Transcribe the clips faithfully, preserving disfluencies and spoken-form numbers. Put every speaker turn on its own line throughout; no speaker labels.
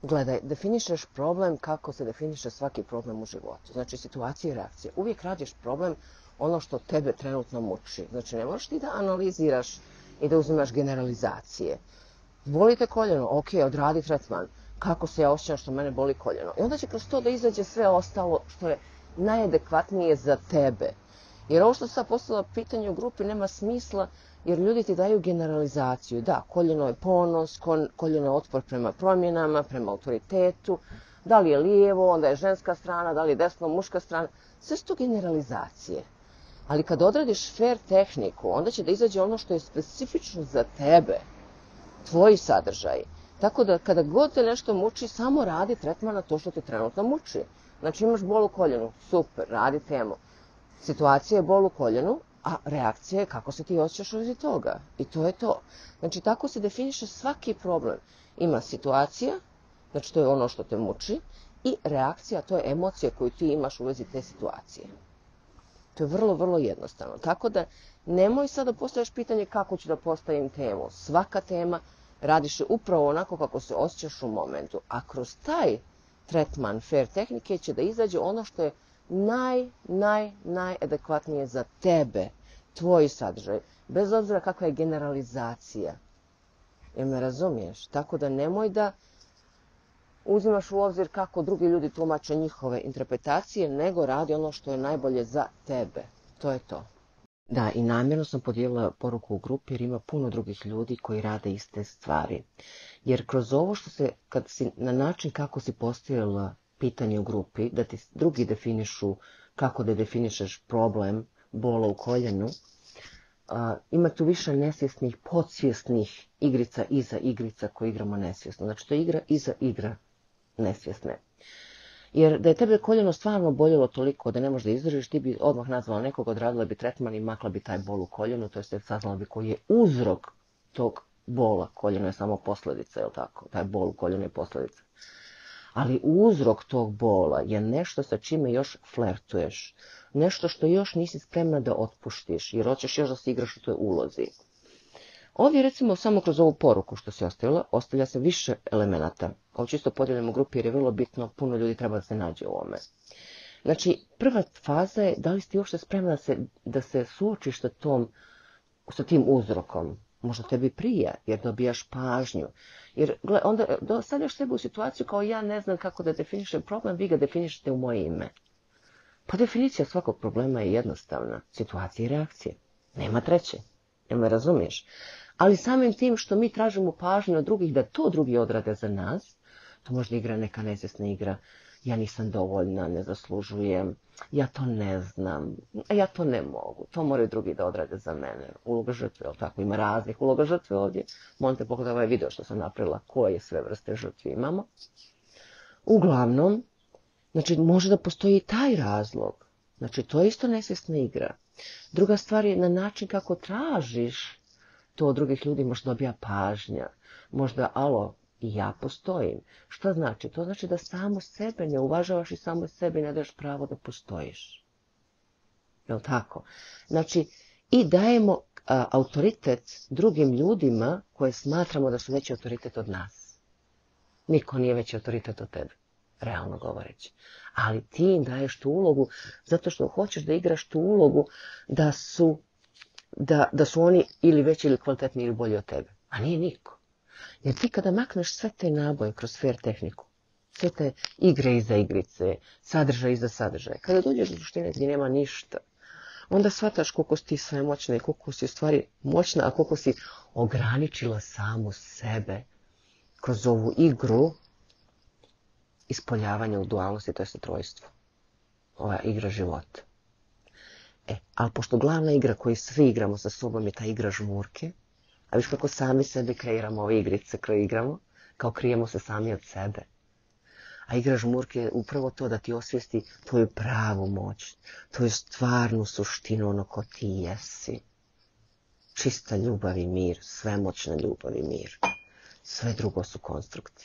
Gledaj, definišeš problem kako se definiše svaki problem u životu. Znači, situacije i reakcije. Uvijek radiš problem ono što tebe trenutno muči. Znači, ne možeš ti da analiziraš i da uzimaš generalizacije. Boli te koljeno, ok, odradi tretman. Kako se ja osjećam što mene boli koljeno? I onda će kroz to da izađe sve ostalo što je najadekvatnije za tebe. Jer ovo što sam postavila pitanje u grupi nema smisla, jer ljudi ti daju generalizaciju. Da, koljeno je ponos, koljeno je otpor prema promjenama, prema autoritetu. Da li je lijevo, onda je ženska strana, da li je desno, muška strana. Sve su to generalizacije. Ali kad odradiš fair tehniku, onda će da izađe ono što je specifično za tebe. Tvoji sadržaji. Tako da kada god te nešto muči, samo radi tretman na to što te trenutno muči. Znači imaš bol u koljenu, super, radi temu. Situacija je bol u koljenu, a reakcija je kako se ti osjećaš od toga. I to je to. Znači tako se definiše svaki problem. Ima situacija, znači to je ono što te muči, i reakcija, to je emocija koju ti imaš u vezi te situacije. To je vrlo, vrlo jednostavno. Tako da nemoj sad da postaviš pitanje kako ću da postavim temu. Svaka tema radiš je upravo onako kako se osjećaš u momentu. A kroz taj tretman fair tehnike će da izađe ono što je naj, naj, najadekvatnije za tebe, tvoj sadržaj. Bez obzira kakva je generalizacija. Jer me razumiješ? Tako da nemoj da uzimaš u obzir kako drugi ljudi tumače njihove interpretacije, nego radi ono što je najbolje za tebe. To je to. Da, i namjerno sam podijelila poruku u grupi jer ima puno drugih ljudi koji rade iste stvari. Jer kroz ovo što se, kad si na način kako si postavila pitanje u grupi, da ti drugi definišu kako da definišeš problem bola u koljenu, a, ima tu više nesvjesnih, podsvjesnih igrica iza igrica koje igramo nesvjesno. Znači to je igra iza igra nesvjesne. Jer da je tebe koljeno stvarno boljelo toliko da ne možeš da izdržiš, ti bi odmah nazvala nekog, odradila bi tretman i makla bi taj bol u koljenu, to jest saznala bi koji je uzrok tog bola. Koljeno je samo posljedica, je li tako? Taj bol u koljenu je posljedica. Ali uzrok tog bola je nešto sa čime još flertuješ. Nešto što još nisi spremna da otpuštiš, jer hoćeš još da se igraš u toj ulozi. Ovdje recimo samo kroz ovu poruku što si ostavila, ostavlja se više elemenata. Ovo čisto podijelim u grupi jer je vrlo bitno, puno ljudi treba da se nađe u ovome. Znači, prva faza je da li si uopšte spremna da se, da se suočiš sa, tom, sa tim uzrokom. Možda tebi prija jer dobijaš pažnju. Jer gle, onda stavljaš sebe u situaciju kao ja ne znam kako da definišem problem, vi ga definišete u moje ime. Pa definicija svakog problema je jednostavna. Situacija i reakcije. Nema treće. Jel me razumiješ? Ali samim tim što mi tražimo pažnju od drugih da to drugi odrade za nas, to možda igra neka nesvjesna igra, ja nisam dovoljna, ne zaslužujem, ja to ne znam, ja to ne mogu, to moraju drugi da odrade za mene. Uloga žrtve, jel tako? Ima raznih uloga žrtve ovdje. Molim te pogledaj ovaj video što sam napravila, koje sve vrste žrtvi imamo. Uglavnom, znači može da postoji i taj razlog. Znači to je isto nesvjesna igra. Druga stvar je na način kako tražiš to od drugih ljudi, možda dobija pažnja. Možda, alo, i ja postojim. Šta znači? To znači da samo sebe ne uvažavaš i samo sebe ne daš pravo da postojiš. Jel tako? Znači, i dajemo a, autoritet drugim ljudima koje smatramo da su veći autoritet od nas. Niko nije veći autoritet od tebe, realno govoreći. Ali ti im daješ tu ulogu zato što hoćeš da igraš tu ulogu da su, da, da su oni ili veći ili kvalitetniji ili bolji od tebe. A nije niko. Jer ti kada makneš sve te naboje kroz fair tehniku, sve te igre iza igrice, sadržaj iza sadržaja, kada dođeš do suštine gdje nema ništa, onda shvataš koliko si ti sve moćna i koliko si u stvari moćna, a koliko si ograničila samu sebe kroz ovu igru ispoljavanja u dualnosti, to je trojstvo. Ova igra života. E, ali pošto glavna igra koju svi igramo sa sobom je ta igra žmurke, a viš kako sami sebi kreiramo ove igrice koje igramo, kao krijemo se sami od sebe. A igra žmurke je upravo to da ti osvijesti tvoju pravu moć, tvoju stvarnu suštinu, ono ko ti jesi. Čista ljubav i mir, svemoćna ljubav i mir. Sve drugo su konstrukti.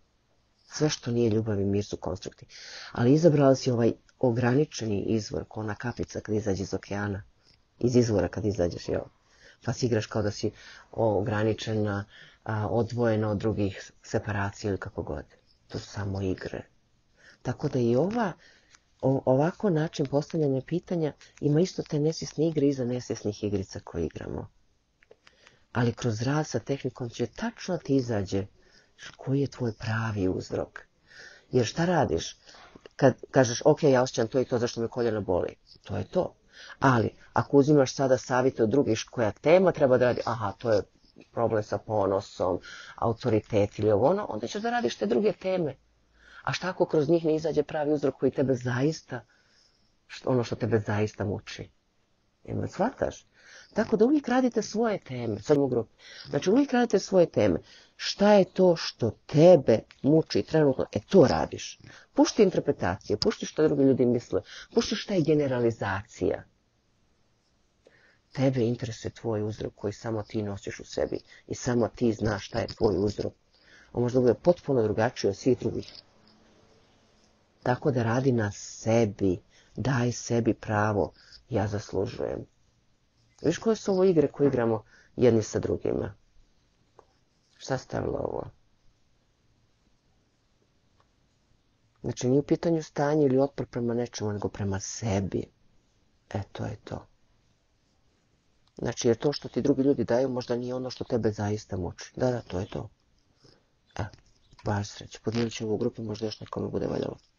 Sve što nije ljubav i mir su konstrukti. Ali izabrala si ovaj ograničeni izvor, ko ona kapica kad izađe iz okeana. Iz izvora kad izađeš, jel? Pa si igraš kao da si ograničena, odvojena od drugih separacija ili kako god. To su samo igre. Tako da i ova, o, ovako način postavljanja pitanja ima isto te nesvjesne igre iza nesvjesnih igrica koje igramo. Ali kroz rad sa tehnikom će tačno ti izađe koji je tvoj pravi uzrok. Jer šta radiš? Kad kažeš, ok, ja osjećam to i to zašto me koljeno boli. To je to. Ali, ako uzimaš sada savjete od drugih koja tema treba da radi, aha, to je problem sa ponosom, autoritet ili ovo ono, onda ćeš da radiš te druge teme. A šta ako kroz njih ne izađe pravi uzrok koji tebe zaista, ono što tebe zaista muči? Jel shvataš? Tako da uvijek radite svoje teme. Sad u grupi. Znači uvijek radite svoje teme. Šta je to što tebe muči trenutno? E to radiš. Pušti interpretacije, pušti što drugi ljudi misle, pušti šta je generalizacija. Tebe interesuje tvoj uzrok koji samo ti nosiš u sebi i samo ti znaš šta je tvoj uzrok. On možda bude potpuno drugačiji od svih drugih. Tako da radi na sebi, daj sebi pravo, ja zaslužujem. Viš koje su ovo igre koje igramo jedni sa drugima? Šta stavilo ovo? Znači nije u pitanju stanje ili otpor prema nečemu, nego prema sebi. E, to je to. Znači, jer to što ti drugi ljudi daju možda nije ono što tebe zaista muči. Da, da, to je to. E, baš sreće. Podijelit ću ovu grupu, možda još nekome bude valjalo.